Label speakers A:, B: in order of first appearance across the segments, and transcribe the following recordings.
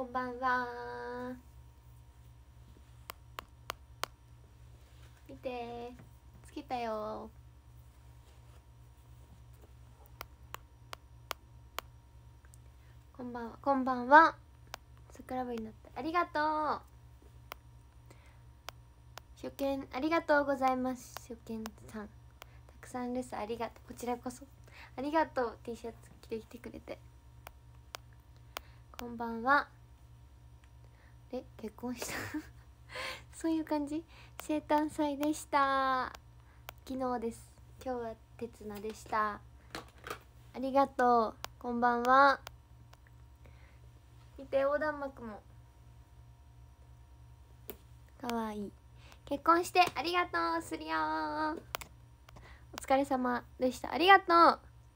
A: こんばんは。見て、つけたよ。こんばんは、こんばんは。桜部になってありがとう。初見ありがとうございます。初見さん、たくさんです。ありがとう。こちらこそありがとう。 T シャツ着てきてくれて。こんばんは。結婚したそういう感じ。生誕祭でした。昨日です。今日は鉄菜でした。ありがとう。こんばんは。見て、横断幕もかわいい。結婚してありがとう。すりよー。お疲れ様でした。ありがとう。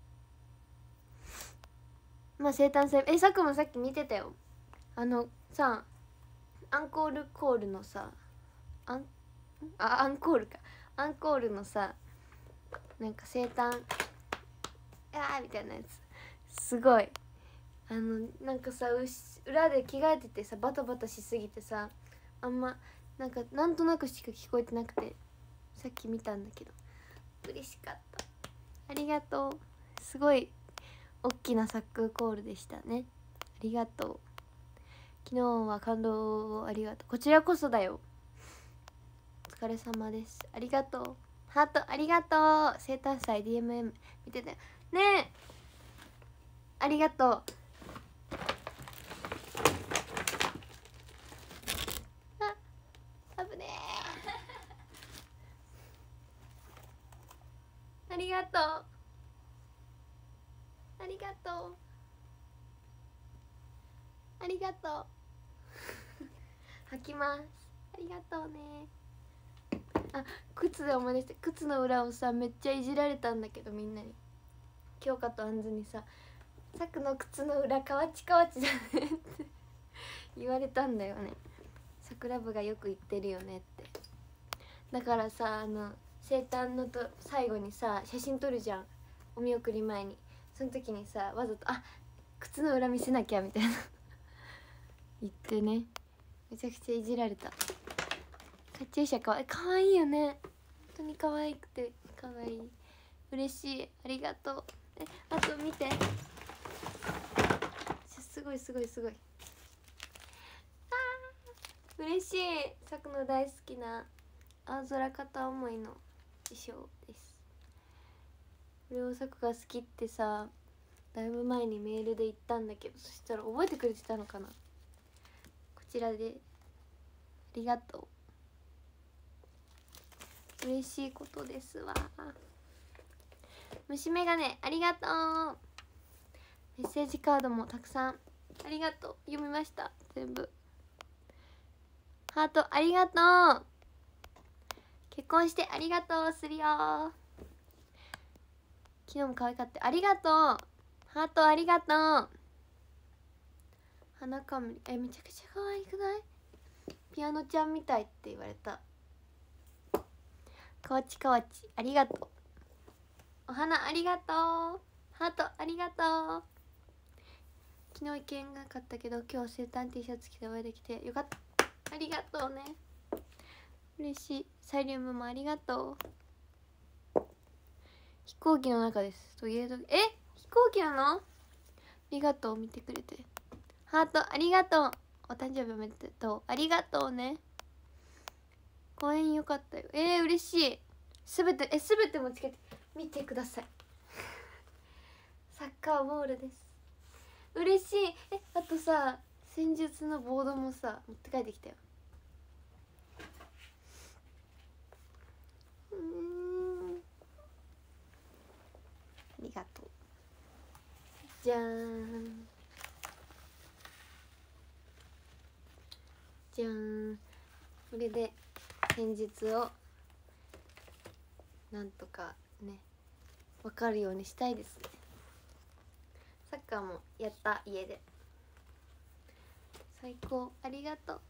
A: まあ生誕祭、さくもさっき見てたよ。さ、アンコールコールのさ、アンコールか、アンコールのさ、なんか生誕みたいなやつ、すごいなんかさ、裏で着替えててさ、バタバタしすぎてさ、あんまなんとなくしか聞こえてなくて、さっき見たんだけど嬉しかった。ありがとう。すごい大きなサックコールでしたね。ありがとう。昨日は感動をありがとう。こちらこそだよ。お疲れ様です。ありがとう。ハートありがとう。生誕祭 DMM 見てたよねえ。ありがとう。危ねえありがとう。ありがとう。ありがとう履きます。ありがとうね。靴で思い出して、靴の裏をさ、めっちゃいじられたんだけど、みんなに。京香とあんずにさ、さくの靴の裏かわちかわちじゃねって言われたんだよね。桜部がよく言ってるよねって。だからさ、生誕の最後にさ、写真撮るじゃん、お見送り前に。その時にさ、わざと靴の裏見せなきゃみたいな言ってね、めちゃくちゃいじられた。カチューシャかわいいよね。本当に可愛くて可愛い。嬉しい。ありがとう。あと見て、すごいすごいすごい。嬉しい。さくの大好きな青空片思いの衣装です。これをさくが好きってさ、だいぶ前にメールで言ったんだけど、そしたら覚えてくれてたのかな。こちらでありがとう。嬉しいことですわ。虫眼鏡ありがとう。メッセージカードもたくさんありがとう。読みました、全部。ハートありがとう。結婚してありがとう。すりよー。昨日も可愛かった。ありがとう。ハートありがとう。花かむり、めちゃくちゃ可愛くない？ピアノちゃんみたいって言われた。かわちかわちありがとう。お花ありがとう。ハートありがとう。昨日意見がなかったけど、今日生誕 T シャツ着てお会いできてよかった。ありがとうね。嬉しい。サイリウムもありがとう。飛行機の中ですと言えと、飛行機なの？ありがとう。見てくれてハートありがとう。お誕生日おめでとう。ありがとうね。公演よかったよ。嬉しい。すべてもつけて見てくださいサッカーボールです。嬉しい。あとさ、戦術のボードもさ、持って帰ってきたよ。ありがとう。じゃーんじゃーん。これで戦術をなんとかね、分かるようにしたいですね。サッカーもやった、家で。最高。ありがとう。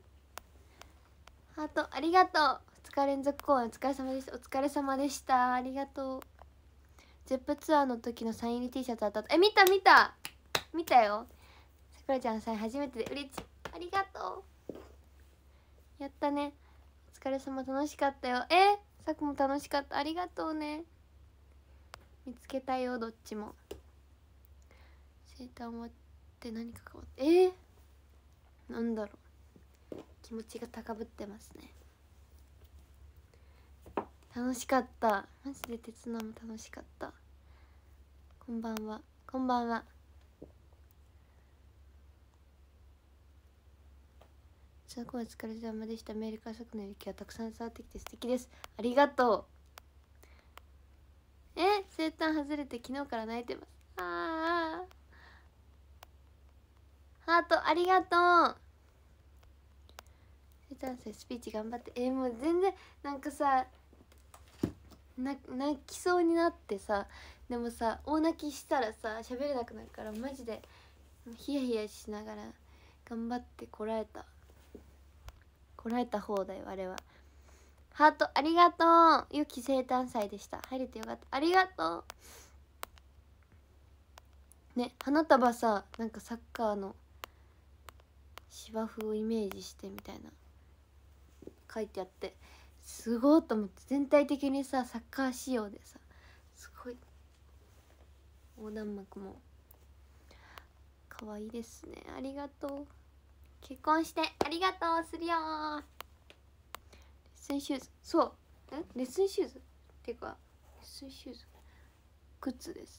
A: ハートありがとう。2日連続公演お疲れ様でした。お疲れ様でした。ありがとう。ゼップツアーの時のサイン入り T シャツ当たった。見たよ。さくらちゃんさん初めてでうれしい、ありがとう。やったね、お疲れ様、楽しかったよ。さくも楽しかった、ありがとうね。見つけたよ、どっちも。生誕終わって何か変わってなんだろう、気持ちが高ぶってますね。楽しかった、マジで鉄道も楽しかった。こんばんは、こんばんは。その子は疲れ様でした。メールから作の雪がたくさん伝わってきて素敵です。ありがとう。生誕外れて昨日から泣いてます。ハートありがとう。生誕祭スピーチ頑張って。もう全然なんかさ、泣きそうになってさ、でもさ大泣きしたらさ喋れなくなるから、マジでヒヤヒヤしながら頑張ってこらえた方だよあれは。ハートありがとう。良き生誕祭でした。入れてよかった、ありがとうね。花束さ、なんかサッカーの芝生をイメージしてみたいな書いてあって、すごいと思って、全体的にさサッカー仕様でさ、すごい横断幕も可愛いですね。ありがとう。結婚してありがとうするよー。レッスンシューズ、そうレッスンシューズっていうか、レッスンシューズ靴です。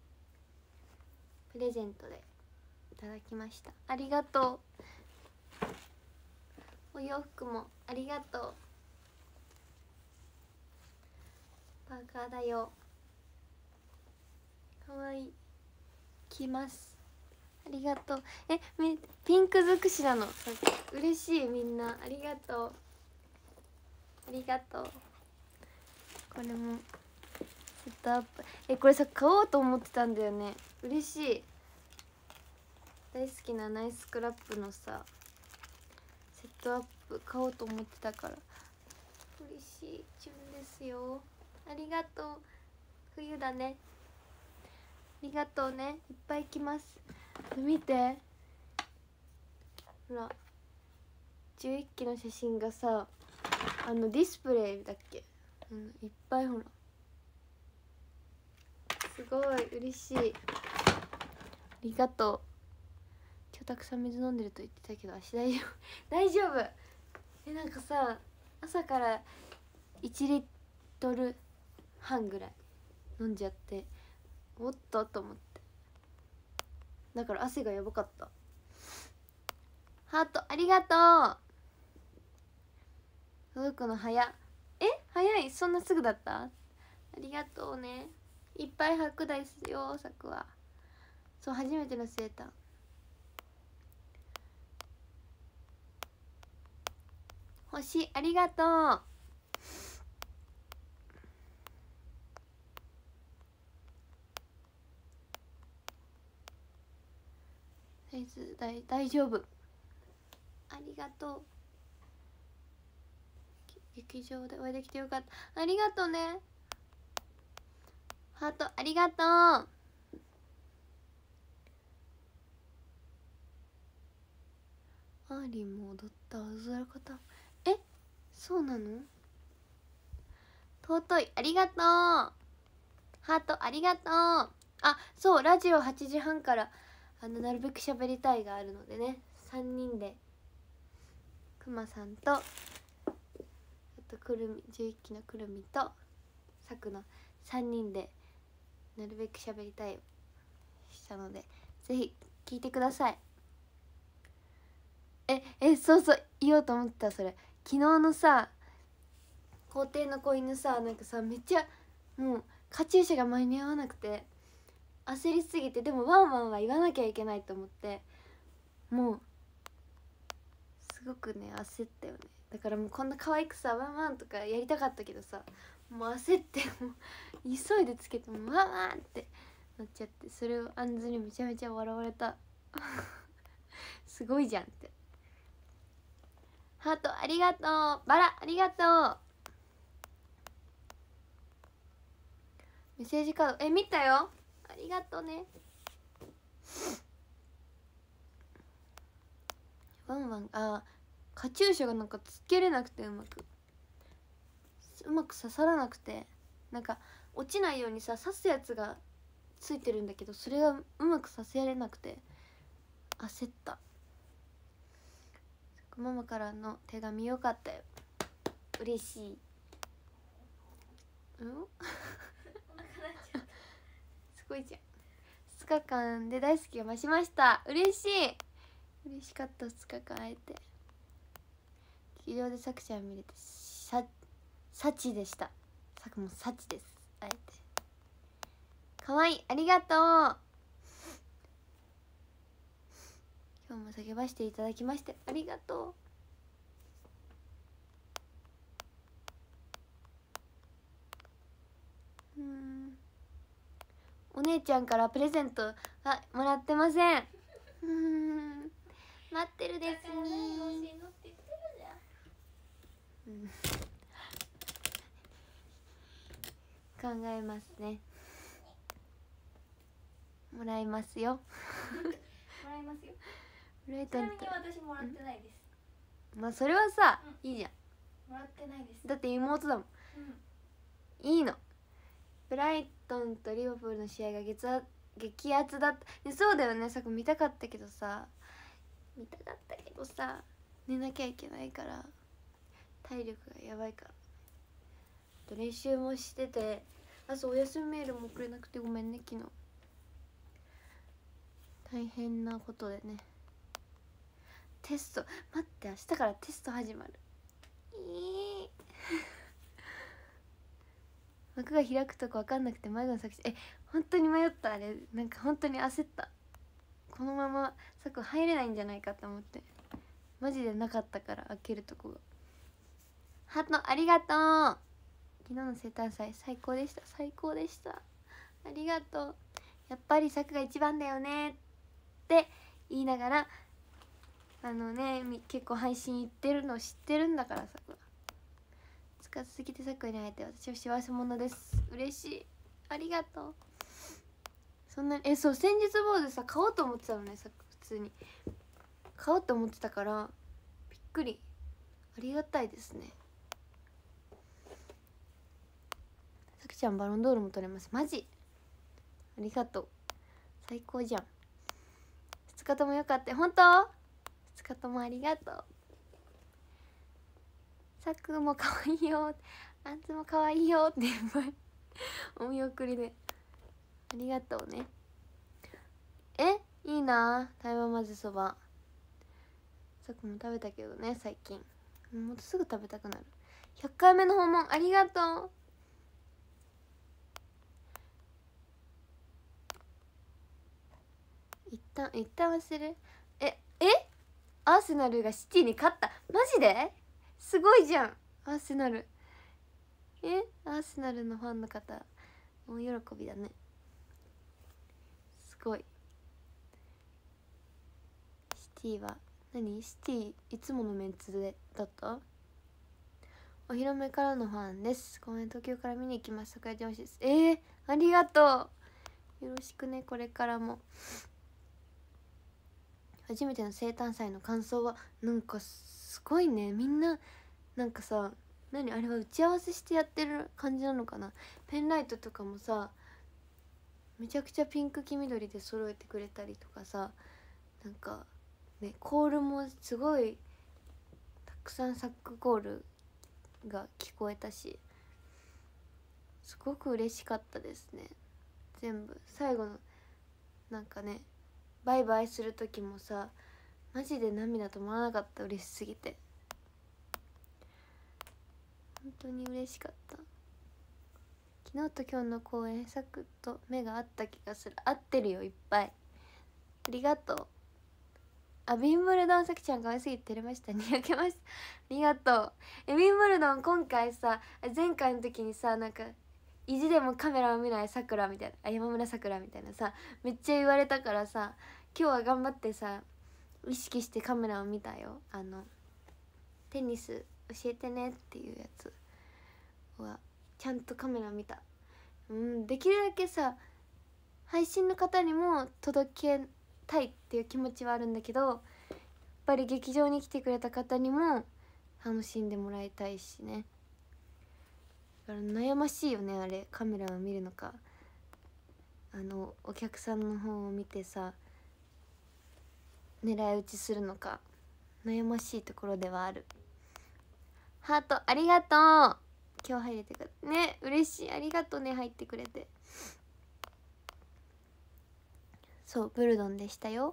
A: プレゼントでいただきました。ありがとう。お洋服もありがとう。パーカーだよ、かわいい。着ます。ありがとう。ピンク尽くしなの。嬉しい、みんなありがとう、ありがとう。これもセットアップ。これさ買おうと思ってたんだよね。嬉しい。大好きなナイスクラップのさセットアップ買おうと思ってたから嬉しい。チュンですよ、ありがとう。冬だね、ありがとうね。いっぱい着ます。見てほら、11期の写真がさディスプレイだっけ、いっぱいほら、すごい嬉しい。ありがとう。今日たくさん水飲んでると言ってたけど足大丈夫大丈夫。なんかさ朝から1リットル半ぐらい飲んじゃって、おっとと思って、だから汗がやばかった。ハートありがとう。届くの早っ。早い、そんなすぐだった。ありがとうね。いっぱい履くですよ、さくは。そう、初めてのセーター。星ありがとう。サイズ大丈夫。ありがとう。劇場でお会いできてよかった。ありがとうね。ハートありがとう。アーリンも踊った。青空方、そうなの。尊いありがとう。ハートありがとう。そう、ラジオ8時半からなるべく喋りたいがあるのでね、3人でくまさんとあとくるみ、11期のくるみとさくの3人でなるべく喋りたいをしたので、ぜひ聞いてください。そうそう言おうと思った。それ昨日のさ校庭の子犬さ、なんかさめっちゃもうカチューシャが間に合わなくて焦りすぎて、でもワンワンは言わなきゃいけないと思って、もうすごくね焦ったよね。だからもうこんな可愛くさワンワンとかやりたかったけどさ、もう焦ってもう急いでつけてもワンワンってなっちゃって、それをあんずにめちゃめちゃ笑われたすごいじゃんって。ハートありがとう。バラありがとう。メッセージカード見たよ、ありがとうね。 ワンワンカチューシャがなんかつけれなくてうまく刺さらなくて、なんか落ちないようにさ刺すやつがついてるんだけど、それがうまく刺せられなくて焦った。ママからの手紙よかったよ、嬉しい。すごいじゃん。2日間で大好きが増しました。嬉しかった。2日間会えて劇場でさくちゃん見れて幸でした。さくも幸です。会えてかわいい、ありがとう。今日も叫ばしていただきましてありがとう。お姉ちゃんからプレゼントもらってません。待ってるですに考えますね。もらいますよ。
B: もらいますよ。
A: ちなみに
B: 私もらってないです。
A: まあそれはさ、いいじゃん。
B: もらってないです。
A: だって妹だもん。いいの。ブライトンとリバプールの試合が激アツだった。そうだよね、さっき見たかったけどさ寝なきゃいけないから体力がやばいから。練習もしてて、お休みメールも送れなくてごめんね昨日。大変なことでね。テスト待って、明日からテスト始まる。幕が開くとこ分かんなくて迷子の作詞本当に迷った。あれなんか本当に焦った。このまま作入れないんじゃないかと思って、マジでなかったから開けるとこが。ハートありがとう。昨日の生誕祭最高でした。ありがとう。やっぱり作が一番だよねって言いながら結構配信行ってるの知ってるんだから。作は使い続けて作に会えて私は幸せ者です。嬉しい、ありがとう。そんなにそう、先日坊主さ買おうと思ってたのね。作普通に買おうと思ってたからびっくり。ありがたいですね。さくちゃんバロンドールも取れます。マジありがとう。最高じゃん。2日ともよかった。本当2日ともありがとう。さくもかわいいよ、あんつもかわいいよっていっぱいお見送りでありがとうね。いいな台湾まぜそば。さくも食べたけどね最近。もっとすぐ食べたくなる。100回目の訪問ありがとう。一旦忘れる。アーセナルがシティに勝った。マジですごいじゃん。アーセナルアーセナルのファンの方大喜びだね。すごい。シティはシティいつものメンツでだった。お披露目からのファンです。公演東京から見に行きます。桜上司です。ありがとう。よろしくね、これからも。初めての生誕祭の感想はなんかすごいね。みんななんかさ、あれは打ち合わせしてやってる感じなのかな。ペンライトとかもさめちゃくちゃピンク黄緑で揃えてくれたりとかさ、なんかね、コールもすごいたくさんサックコールが聞こえたし、すごく嬉しかったですね。全部最後のなんかね、バイバイする時もさマジで涙止まらなかった。嬉しすぎて本当に嬉しかった。昨日と今日の公演サクッと目が合った気がする。合ってるよいっぱい。ありがとう。ウィンブルドンさきちゃん可愛すぎて照れました。にやけました。ありがとう。ウィンブルドン今回さ、前回の時にさ、なんか意地でもカメラを見ないさくらみたいな、山村さくらみたいなさめっちゃ言われたからさ、今日は頑張ってさ意識してカメラを見たよ。テニス教えてねっていうやつはちゃんとカメラ見た。できるだけさ配信の方にも届けたいっていう気持ちはあるんだけど、 ぱり劇場に来てくれた方にも楽しんでもらいたいしね。だから悩ましいよね、あれカメラを見るのかお客さんの方を見てさ狙い撃ちするのか悩ましいところではある。ハートありがとう。今日入れてくれてね、嬉しい、ありがとうね、入ってくれて。そうブルドンでしたよ。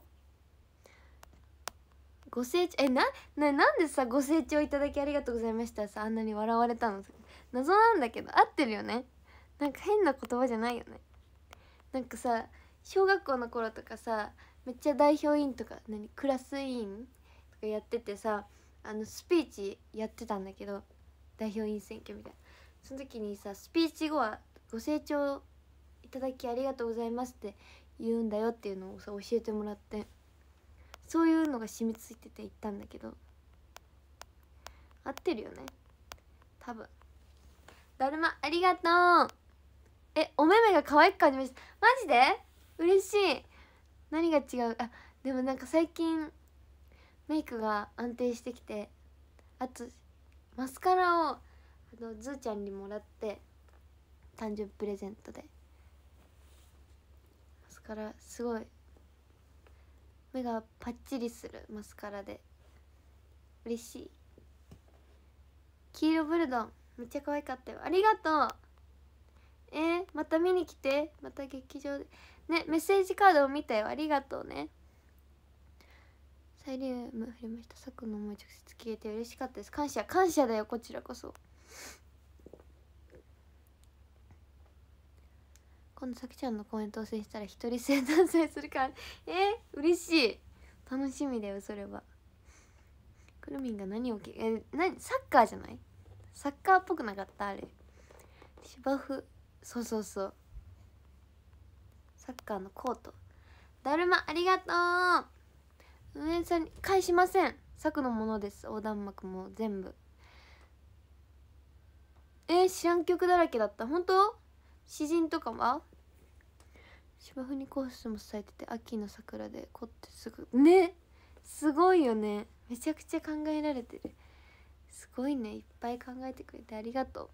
A: ご清聴なんでさご清聴いただきありがとうございましたさあんなに笑われたの謎なんだけど、合ってるよね。なんか変な言葉じゃないよね。なんかさ小学校の頃とかさめっちゃ代表委員とかクラス委員とかやっててさスピーチやってたんだけど、代表委員選挙みたいな。その時にさスピーチ後はご清聴いただきありがとうございますって言うんだよっていうのをさ教えてもらって、そういうのが染みついてて言ったんだけど、合ってるよね多分。だるまありがとう。お目目が可愛く感じました。マジで嬉しい。何が違う？でもなんか最近メイクが安定してきて、あとマスカラをズーちゃんにもらって、誕生日プレゼントでマスカラすごい目がパッチリするマスカラで嬉しい。黄色ブルドンめっちゃ可愛かったよ、ありがとう。また見に来て、また劇場でね。メッセージカードを見たよ、ありがとうね。サイリウム振りました。さくの思い直接聞いて嬉しかったです。感謝だよ、こちらこそ。今度さきちゃんのコメントを制したら一人生誕祭するから嬉しい、楽しみだよそれは。くるみんが何をサッカーじゃない？サッカーっぽくなかったあれ。芝生、そうサッカーのコート。だるまありがとう。運営さんに返しません、サクのものです。横断幕も全部。知らん曲だらけだった。本当？詩人とかは芝生にコースも咲いてて、秋の桜で凝ってすぐね。すごいよね、めちゃくちゃ考えられてる。すごいね、いっぱい考えてくれてありがとう。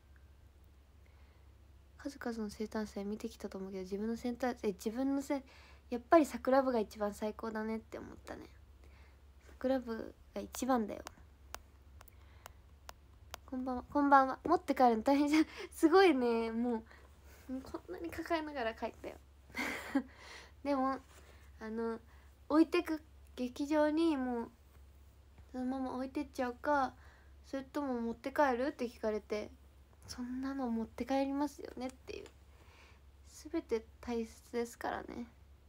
A: 数々の生誕祭見てきたと思うけど、自分の生誕祭やっぱり桜部が一番最高だねって思ったね。桜部が一番だよ。こんばんは。持って帰るの大変じゃん。すごいね、もうこんなに抱えながら帰ったよでも置いてく、劇場にもうそのまま置いてっちゃうか、それとも持って帰るって聞かれて、そんなの持って帰りますよねっていう。全て大切ですからね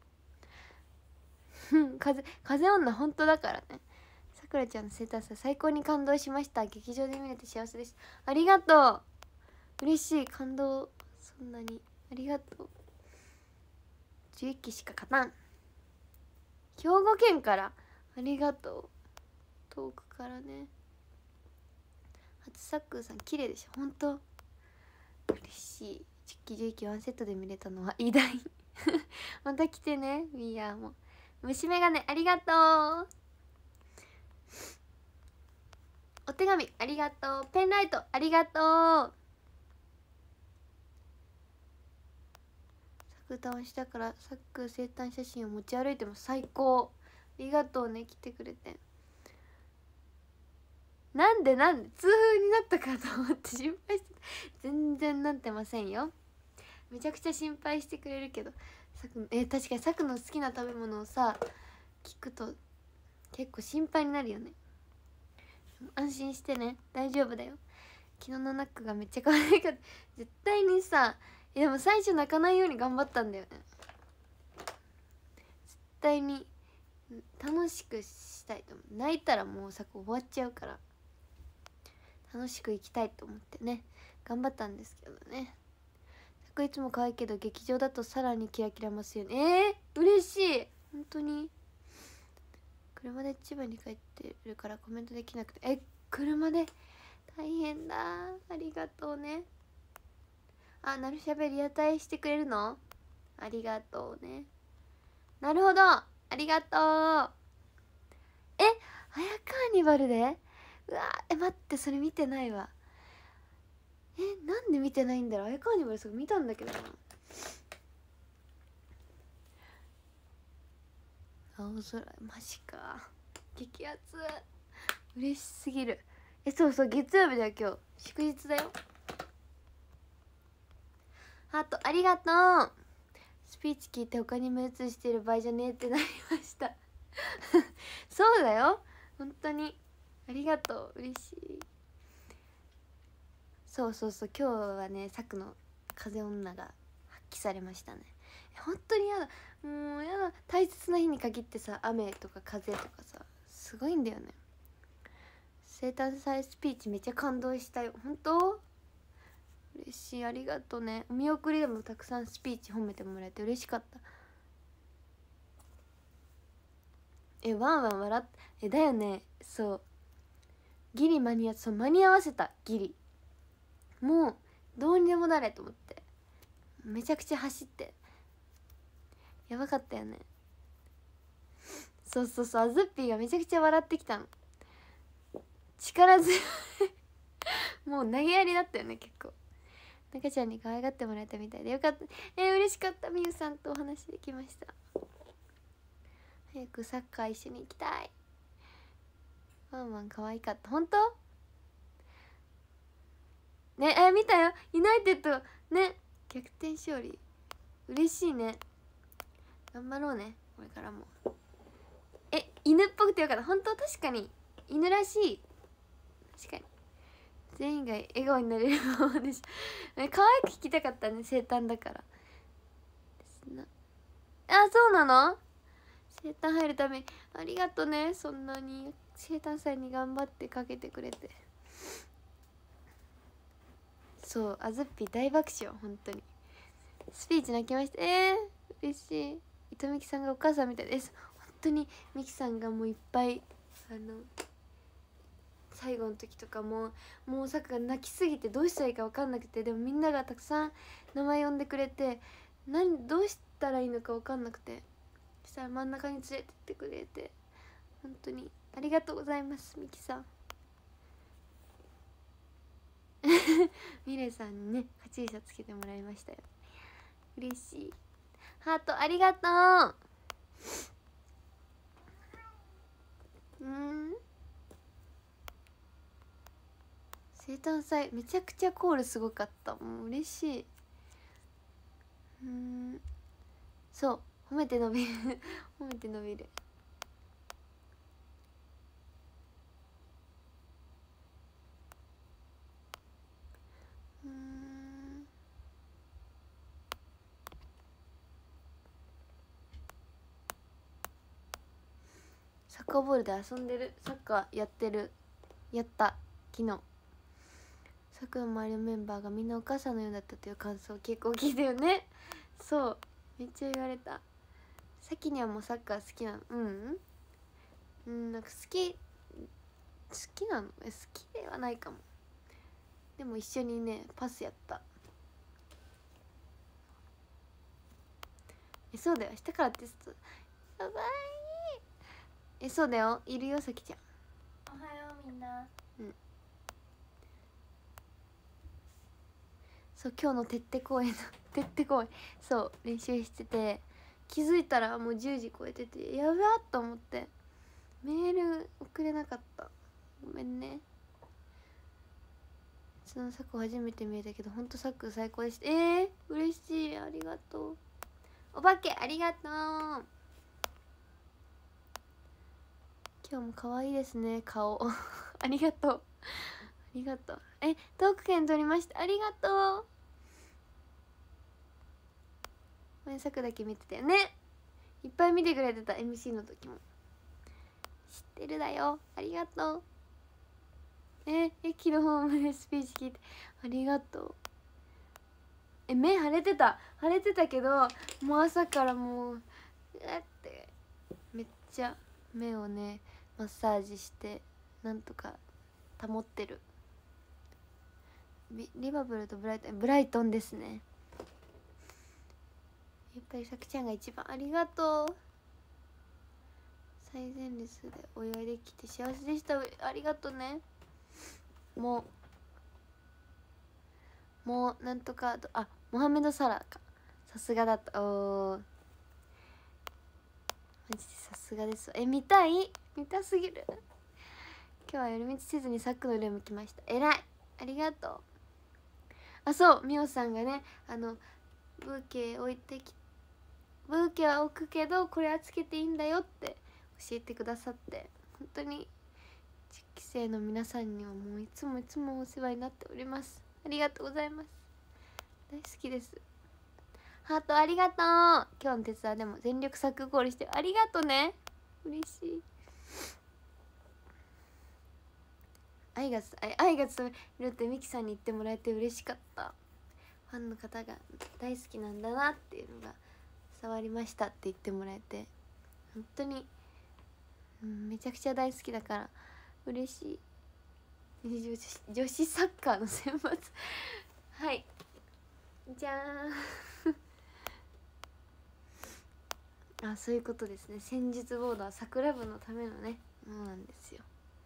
A: 風女本当だからね。さくらちゃんの生誕祭最高に感動しました。劇場で見れて幸せです。ありがとう、嬉しい、感動。そんなにありがとう。11期しか勝たん。兵庫県から、ありがとう。遠くからね。初サックーさん綺麗でしょ、本当嬉しい。10期11期ワンセットで見れたのは偉大また来てね、ミーヤーも。虫眼鏡ありがとう。お手紙ありがとう。ペンライトありがとう。サクタンしたからサック生誕写真を持ち歩いても最高。ありがとうね、来てくれて。なんで痛風になったかと思って心配して。全然なってませんよ。めちゃくちゃ心配してくれるけど、確かにサクの好きな食べ物をさ聞くと結構心配になるよね。安心してね、大丈夫だよ。昨日のナックがめっちゃ可愛かった。絶対にさ、でも最初泣かないように頑張ったんだよね。絶対に楽しくしたいと思う。泣いたらもうさ終わっちゃうから、楽しく生きたいと思ってね頑張ったんですけどね。さくいつも可愛いけど劇場だとさらにキラキラますよね。嬉しい、本当に。車で千葉に帰ってるからコメントできなくて。車で大変だ。ありがとうね。なるしゃべリアタイしてくれるの？ありがとうね。なるほど、ありがとう。 カーニバルで、うわ待って、それ見てないわ。なんで見てないんだろう。あやカーニバルすごい見たんだけどな。青空、マジか、激アツ、嬉しすぎる。そうそう、月曜日だよ今日、祝日だよ。ハートありがとう。スピーチ聞いて他に目移してる場合じゃねえってなりましたそうだよ、本当にありがとう、嬉しい。そうそうそう、今日はね、サクの風女が発揮されましたね。本当にやだ、もうやだ、大切な日に限ってさ、雨とか風とかさ、すごいんだよね。生誕祭スピーチめっちゃ感動したよ。本当嬉しい、ありがとうね。お見送りでもたくさんスピーチ褒めてもらえて嬉しかった。ワンワン笑っだよね。そう、ギリ間に合わせた。ギリもうどうにでもなれと思って、めちゃくちゃ走ってやばかったよね。そうそうそう、アズッピーがめちゃくちゃ笑ってきたの。力強いもう投げやりだったよね。結構中ちゃんに可愛がってもらえたみたいでよかった。嬉しかった。みゆさんとお話できました。早くサッカー一緒に行きたい。ワンワン可愛かった。本当ね。見たよ、ユナイテッドね、逆転勝利嬉しいね。頑張ろうね、これからも。犬っぽくてよかった。本当、確かに犬らしい。確かに全員が笑顔になれるままでしょ。可愛く弾きたかったね、生誕だからそうなの。生誕入るためにありがとね。そんなに生誕祭に頑張ってかけてくれて。そう、あずっぴ大爆笑。本当にスピーチ泣きました。嬉しい。糸みきさんがお母さんみたいです。本当にみきさんがもういっぱい最後の時とかもうさくが泣きすぎてどうしたらいいか分かんなくて、でもみんながたくさん名前呼んでくれて、どうしたらいいのか分かんなくて、そしたら真ん中に連れてってくれて、本当にありがとうございます。みきさんミレさんにねカチューシャつけてもらいましたよ。嬉しい。ハートありがとう。生誕祭めちゃくちゃコールすごかった。もう嬉しい。そう、褒めて伸びる褒めて伸びる。サッカーボールで遊んでる。サッカーやってる。やった昨日。さくの周りのメンバーがみんなお母さんのようだったという感想を結構聞いたよね。そうめっちゃ言われた。さきにはもうサッカー好きなの。なんか好きなの。好きではないかも。でも一緒にねパスやった。そうだよ、明日からテスト。やばい。そうだよ、いるよさきちゃん。
B: おはようみんな。
A: そう、今日のてって公園そう練習してて、気づいたらもう10時超えてて、やばっと思ってメール送れなかった。ごめんね。そのサク初めて見えたけど、ほんとサク最高でした。嬉しい、ありがとう。お化けありがとう。今日も可愛いですね顔ありがとう、ありがとう。トーク券取りました。ありがとう。サクだけ見てたよね。いっぱい見てくれてた。 MC の時も知ってるだよ。ありがとう。駅のホームでスピーチ聞いてありがとう。目腫れてたけど、もう朝からもうってめっちゃ目をねマッサージしてなんとか保ってる。リバプールとブライトンですね。やっぱりさくちゃんが一番。ありがとう。 最前列でお祝いできて幸せでした。ありがとね。もうなんとかモハメド・サラか。さすがだった。おー、マジでさすがです。見たすぎる。今日は寄り道せずにサックのルーム来ました。えらい、ありがとう。そうみおさんがね、ブーケは置くけどこれはつけていいんだよって教えてくださって、本当に10期生の皆さんにはもういつもお世話になっております。ありがとうございます。大好きです。ハートありがとう。今日の鉄腕でも全力サックゴールしてありがとね。嬉しい。愛が伝わるってミキさんに言ってもらえて嬉しかった。ファンの方が大好きなんだなっていうのが伝わりましたって言ってもらえて、本当に、めちゃくちゃ大好きだから嬉しい。女子サッカーの選抜はいじゃーんそういうことですね。戦術ボードは桜部のためのねものなんですよ。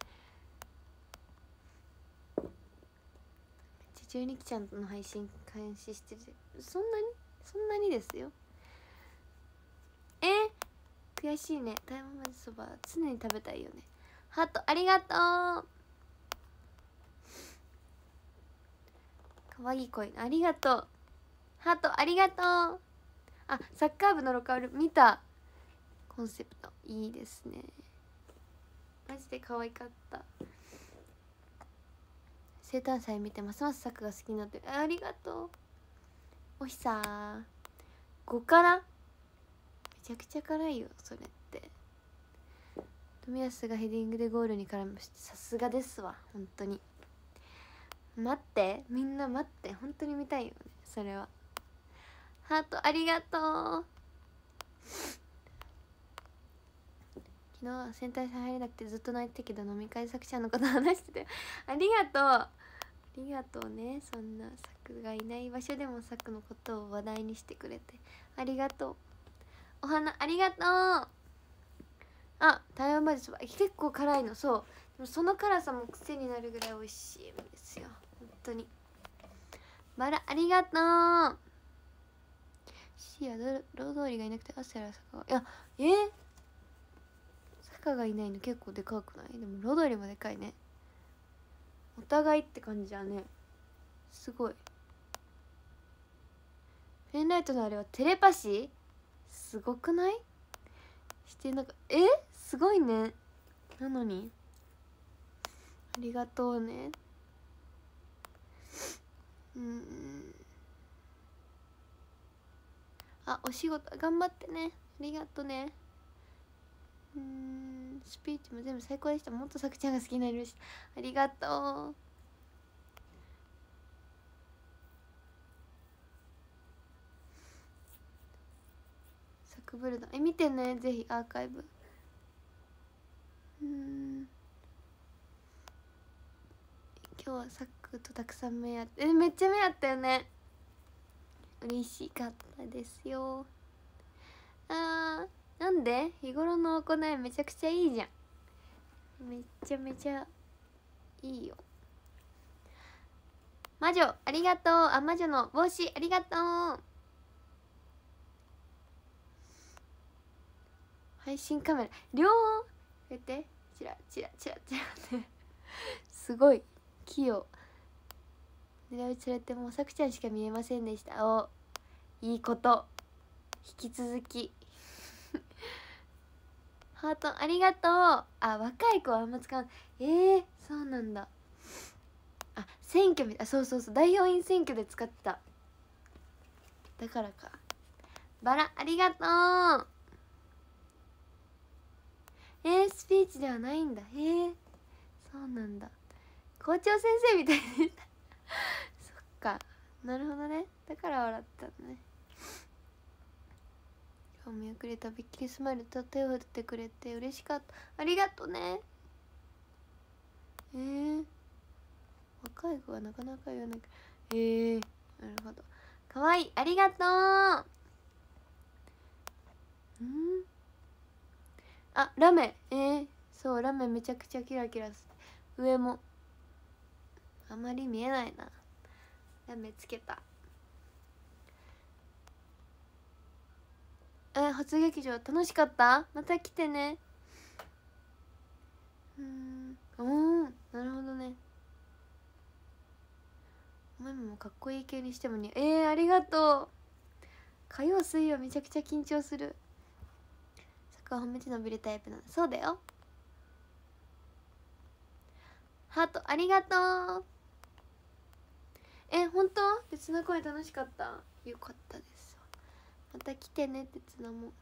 A: めっちゃ12期ちゃんの配信監視してて、そんなにですよ。悔しいね。台湾まぜそば常に食べたいよね。ハートありがとう。かわいい声ありがとう。ハートありがとう。サッカー部のロカール見た。コンセプトいいですね。マジで可愛かった。生誕祭見てますますサッカーが好きになってる。ありがとう。おひさー5からめちゃくちゃ辛いよそれって。冨安がヘディングでゴールに絡むしてさすがですわ。本当に待って、みんな待って、本当に見たいよねそれは。ハートありがとう。昨日は戦隊さん入れなくてずっと泣いてたけど飲み会作者のこと話しててありがとう。ありがとうね。そんなサクがいない場所でもサクのことを話題にしてくれてありがとう。お花ありがとう。台湾バジそば結構辛いの。そうでもその辛さも癖になるぐらい美味しいんですよ本当に。バラありがとう。シアロドリがいなくてアセラサカがサカがいないの結構でかくない？でもロドリもでかいね。お互いって感じだね。すごい。ペンライトのあれはテレパシーすごくない？してなんかすごいね。なのにありがとうね。お仕事頑張ってね。ありがとね。スピーチも全部最高でした。もっとさくちゃんが好きになりました。ありがとう。サクブルドン見てねぜひアーカイブ。今日はサクとたくさん目合ってめっちゃ目合ったよね。嬉しかったですよ。なんで日頃の行いめちゃくちゃいいじゃん。めちゃめちゃいいよ。魔女ありがとう。魔女の帽子ありがとう。配信カメラ両方やってチラチラチラチラってすごい器用。狙い撃ちされてもさくちゃんしか見えませんでした。いいこと。引き続きハートありがとう。若い子はあんま使う。そうなんだ。選挙そう代表員選挙で使ってた。だからか。バラありがとう。スピーチではないんだ。そうなんだ。校長先生みたいでそっか、なるほどね。だから笑ったのね。今日見送れたびっきりスマイルと手を振ってくれて嬉しかった。ありがとうね。若い子はなかなか言わない。なるほど。かわいい。ありがとう。 あ、ラメそうラメめちゃくちゃキラキラする。上もあまり見えないな。ラメつけた。初劇場楽しかった？また来てね。なるほどね。お前もかっこいい系にしてもにありがとう。火曜水曜めちゃくちゃ緊張する。そこは褒めて伸びるタイプなの。そうだよ。ハートありがとう。本当？別な声楽しかった。よかったです。また来てね別なも。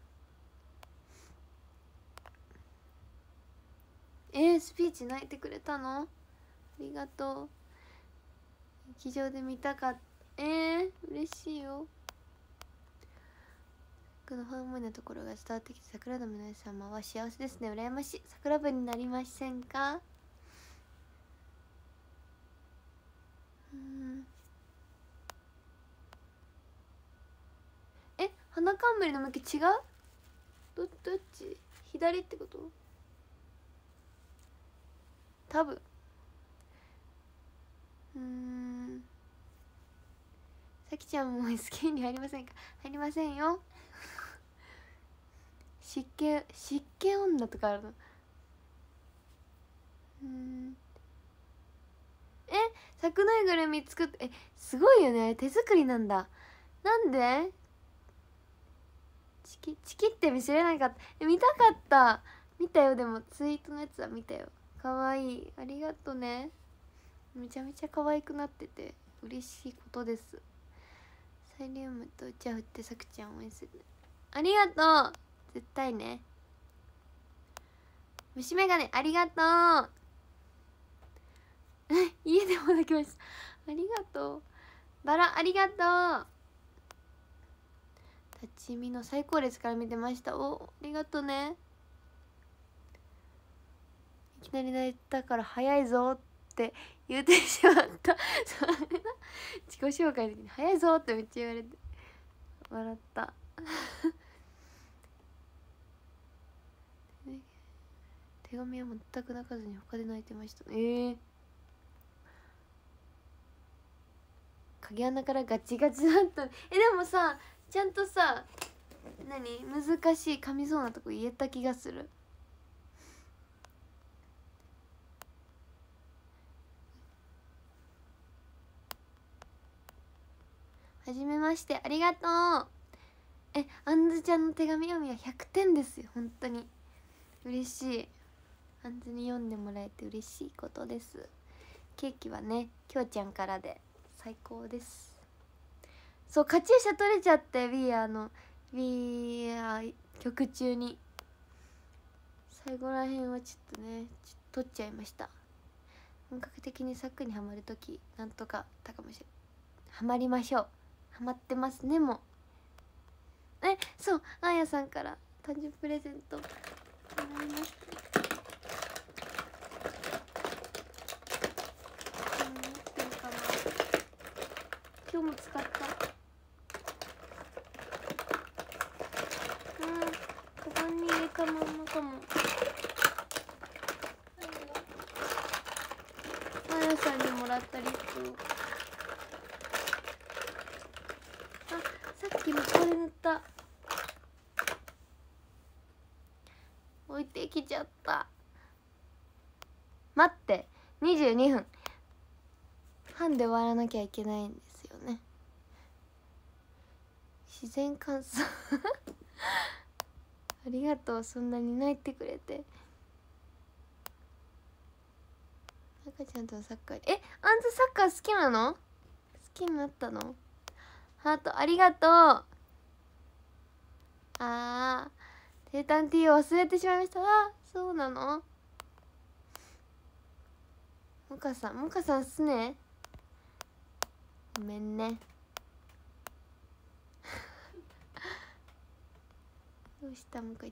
A: スピーチ泣いてくれたの？ありがとう。劇場で見たかった。嬉しいよ。僕のファン思いのところが伝わってきて、桜の皆様は幸せですね。羨ましい。桜部になりませんか？花冠の向き違う？どっち？左ってこと？多分さきちゃんもスキーに入りませんか？入りませんよ。湿気女とかあるの？柵ぬいぐるみ作ってすごいよね。手作りなんだ。なんでチキって見せれなかった？見たかった。見たよ。でもツイートのやつは見たよ。かわいい。ありがとね。めちゃめちゃ可愛くなってて嬉しいことです。サイリウムとうちわ振ってさくちゃん応援する。ありがとう。絶対ね。虫眼鏡ありがとう。家でも泣きました。ありがとう。バラありがとう。立ち見の最高列から見てました。ありがとうね。いきなり泣いたから早いぞって言ってしまった。自己紹介の時に早いぞってめっちゃ言われて笑った。手紙は全く泣かずに他で泣いてました。鍵穴からガチガチだった。でもさちゃんとさ難しい噛みそうなとこ言えた気がする。はじめましてありがとう。あんずちゃんの手紙読みは100点ですよ。本当に嬉しい。あんずに読んでもらえて嬉しいことです。ケーキはねきょうちゃんからで最高です。そうカチューシャ取れちゃって We Are 曲中に最後らへんはちょっとね取っちゃいました。本格的にサックにはまるときなんとかたかもしれない。はまりましょう。はまってますね。もそうあやさんから誕生日プレゼントもらいました。今日も使った。カバンに入れたまんまかも。あやさんにもらったリップをさっきもこれ塗った。置いてきちゃった。待って22分半で終わらなきゃいけないんですよね。自然乾燥ありがとう。そんなに泣いてくれて。赤ちゃんとのサッカーあんずサッカー好きなの？好きになったの？ハートありがとう。テータン T を忘れてしまいました。そうなの？モカさんすね。ごめんねどうしたモカち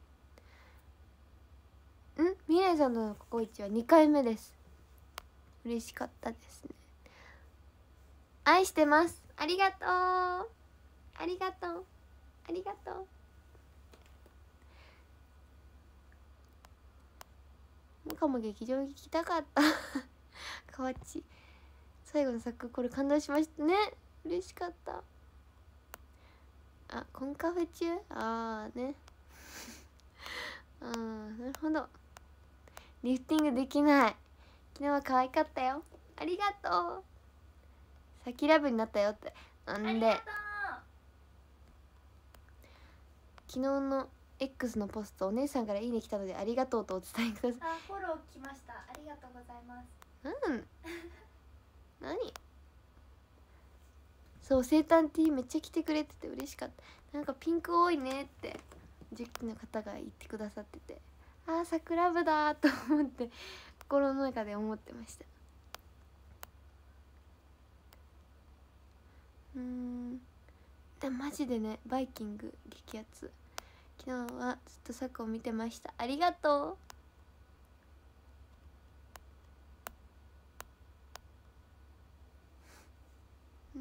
A: ゃん。ミレイさんとのココイチは2回目です。嬉しかったですね。愛してます。ありがとうありがとうありがとう。 モカも劇場に行きたかった河内最後の作これ感動しましたね。嬉しかった。あ、コンカフェ中、ああねああ、なるほど。リフティングできない。昨日は可愛かったよ。ありがとう。さきラブになったよって。なんで昨日の X のポストお姉さんからいいね来たのでありがとうとお伝えください。
B: あ、フォロー来ました。ありがとうございます。
A: 何そう、生誕 T めっちゃ来てくれてて嬉しかった。なんかピンク多いねって10期の方が言ってくださってて、あー桜部だと思って心の中で思ってました。でマジでね、バイキング激アツ。昨日はずっとサッカーを見てました。ありがとう。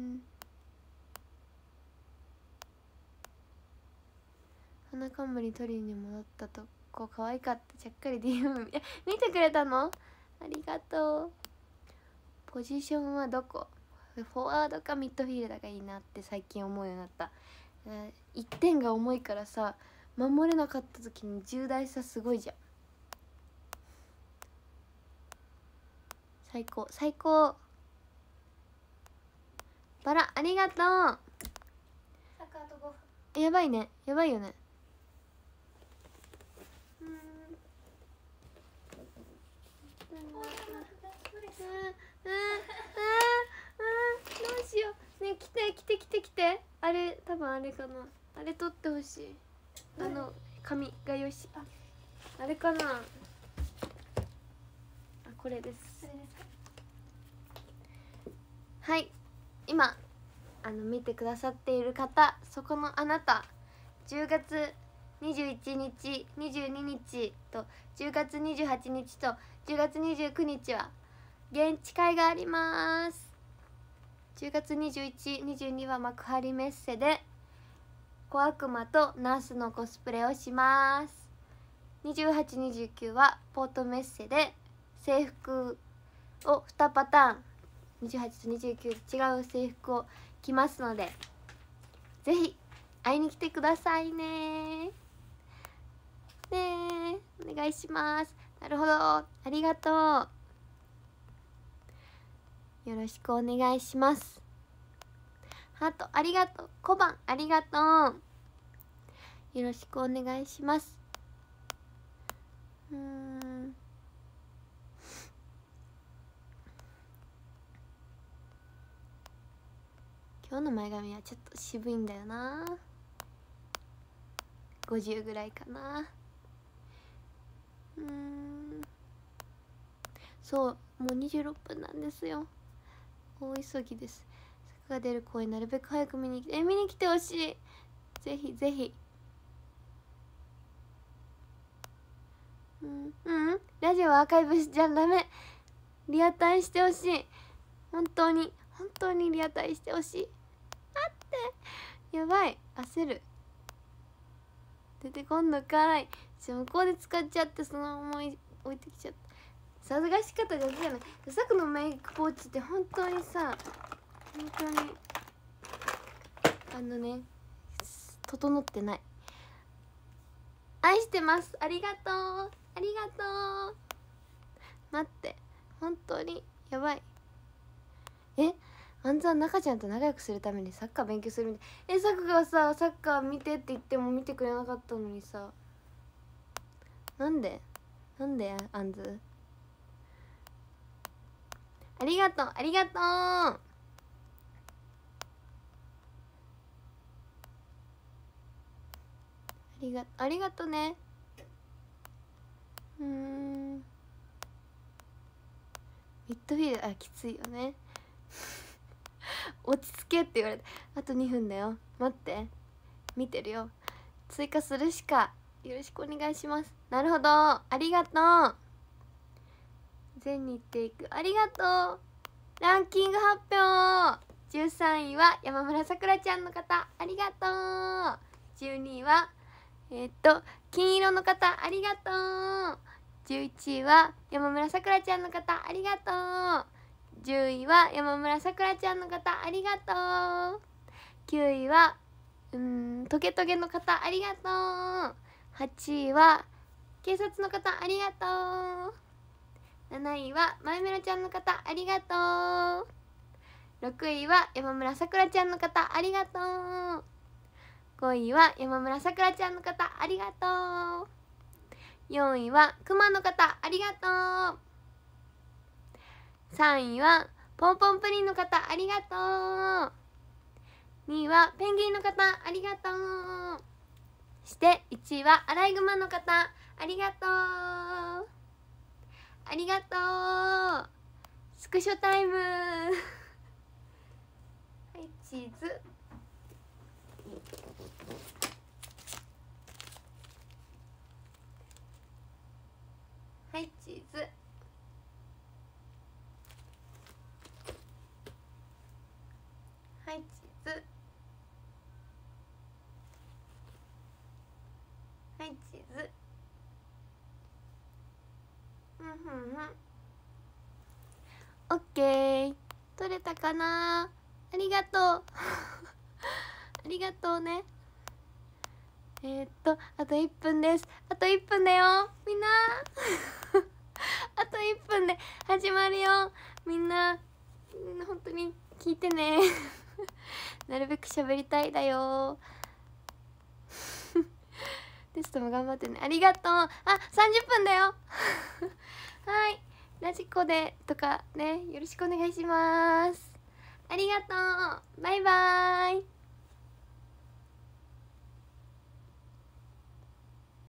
A: 花冠取りに戻ったとこ可愛かった。ちゃっかり DM 見てくれたの？ありがとう。ポジションはどこ？フォワードかミッドフィールダーがいいなって最近思うようになった。1点が重いからさ、守れなかった時に重大さすごいじゃん。最高最高。バラありがとう。やばいね、やばいよね。どうしようね。来て。あれ多分あれかな、あれ取ってほしい。髪がよし、あれかな、あ、これです。はい、今見てくださっている方、そこのあなた、10月21日22日と10月28日と10月29日は現地会があります。10月21、22は幕張メッセで小悪魔とナースのコスプレをします。28、29はポートメッセで制服を2パターン、28と29違う制服を着ますので、ぜひ会いに来てくださいね。ねえ、お願いします。なるほど、ありがとう。よろしくお願いします。ハートありがとう。小判ありがとう。よろしくお願いします。今日の前髪はちょっと渋いんだよな。50ぐらいかな。そう、もう26分なんですよ。大急ぎです。坂が出る公演なるべく早く見に来てほしい。ぜひぜひ。ラジオアーカイブじゃダメ。リアタイしてほしい。本当にリアタイしてほしい。待って、やばい、焦る。出てこんのかい。向こうで使っちゃって、そのまま置いてきちゃった。さすがし方がじゃない。さくのメイクポーチって本当にさ、本当にね、整ってない。愛してます。ありがとう、ありがとう。待って、本当にやばい。あんざ中ちゃんと仲良くするためにサッカー勉強するみたい。さくがさ、サッカー見てって言っても見てくれなかったのにさ、なんであんず。ありがとう、ありがとう。ありがとね。ミッドフィールド、きついよね落ち着けって言われて、あと2分だよ、待って、見てるよ。追加するしか。よろしくお願いします。なるほど、ありがとう。全日程いく、ありがとう。ランキング発表、13位は山村さくらちゃんの方、ありがとう。12位は金色の方、ありがとう。 11位は山村さくらちゃんの方、ありがとう。10位は山村さくらちゃんの方、ありがとう。9位はトゲトゲの方、ありがとう。8位は警察の方、ありがとう。7位はまゆめろちゃんの方、ありがとう。6位は山村さくらちゃんの方、ありがとう。5位は山村さくらちゃんの方、ありがとう。4位はくまの方、ありがとう。3位はポンポンプリンの方、ありがとう。2位はペンギンの方、ありがとう。そして1位はアライグマの方、ありがとう。ありがとう。スクショタイムはい、チーズ。はい、チーズ。はい、チーズ。はい、チーズ。オッケー。取れたかな。ありがとうありがとうね。あと1分です。あと1分だよみんなあと1分で始まるよ。みんな本当に聞いてねなるべく喋りたいだよテストも頑張ってね。ありがとう。あ、30分だよはい、ラジコでとかね、よろしくお願いします。ありがとう。バイバーイ。